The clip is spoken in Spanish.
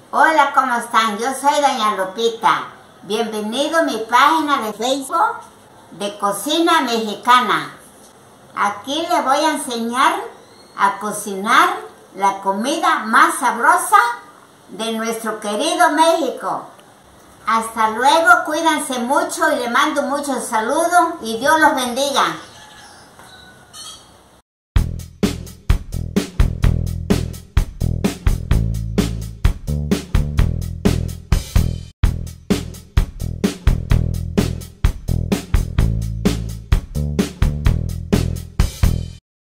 Hola, ¿cómo están? Yo soy Doña Lupita. Bienvenido a mi página de Facebook de Cocina Mexicana. Aquí les voy a enseñar a cocinar la comida más sabrosa de nuestro querido México. Hasta luego, cuídense mucho y les mando muchos saludos y Dios los bendiga.